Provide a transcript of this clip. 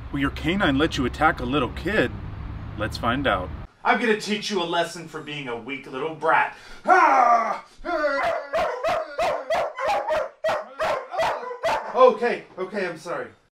Will your canine let you attack a little kid? Let's find out. I'm gonna teach you a lesson for being a weak little brat. Okay, I'm sorry.